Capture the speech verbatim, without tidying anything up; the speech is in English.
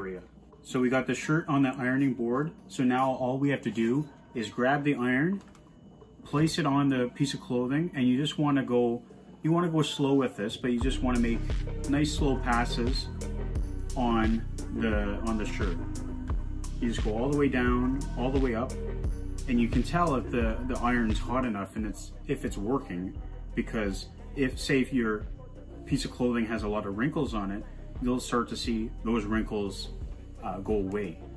for you. So we got the shirt on the ironing board. So now all we have to do is grab the iron, place it on the piece of clothing, and you just want to go, you want to go slow with this, but you just want to make nice slow passes on the on the shirt. You just go all the way down, all the way up, and you can tell if the the iron's hot enough and it's if it's working, because if say if your piece of clothing has a lot of wrinkles on it, you'll start to see those wrinkles uh, go away.